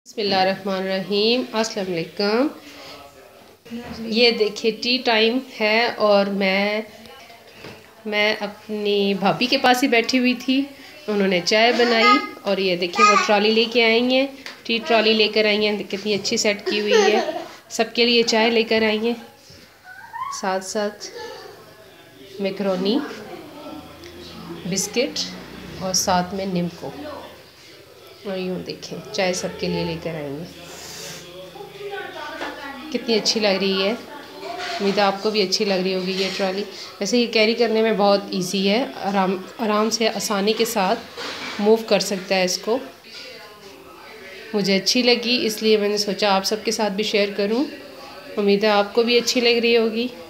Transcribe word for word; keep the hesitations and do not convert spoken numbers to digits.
बिस्मिल्लाहिर्रहमानिर्रहीम। अस्सलाम वालेकुम। ये देखिए टी टाइम है और मैं मैं अपनी भाभी के पास ही बैठी हुई थी। उन्होंने चाय बनाई और ये देखिए वो ट्रॉली लेके आई हैं, टी ट्रॉली लेकर आई हैं। कितनी अच्छी सेट की हुई है। सबके लिए चाय लेकर आई हैं, साथ साथ मैकरोनी, बिस्किट और साथ में निम्को। और यूँ देखें चाय सबके लिए लेकर आएंगे। कितनी अच्छी लग रही है। उम्मीद है आपको भी अच्छी लग रही होगी ये ट्रॉली। वैसे ये कैरी करने में बहुत इजी है, आराम आराम से आसानी के साथ मूव कर सकता है इसको। मुझे अच्छी लगी इसलिए मैंने सोचा आप सबके साथ भी शेयर करूं। उम्मीद है आपको भी अच्छी लग रही होगी।